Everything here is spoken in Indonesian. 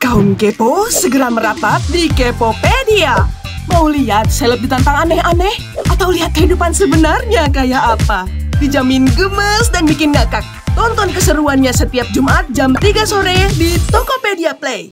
Kaum kepo segera merapat di Kepopedia. Mau lihat seleb ditantang aneh-aneh? Atau lihat kehidupan sebenarnya kayak apa? Dijamin gemes dan bikin ngakak. Tonton keseruannya setiap Jumat jam 3 sore di Tokopedia Play.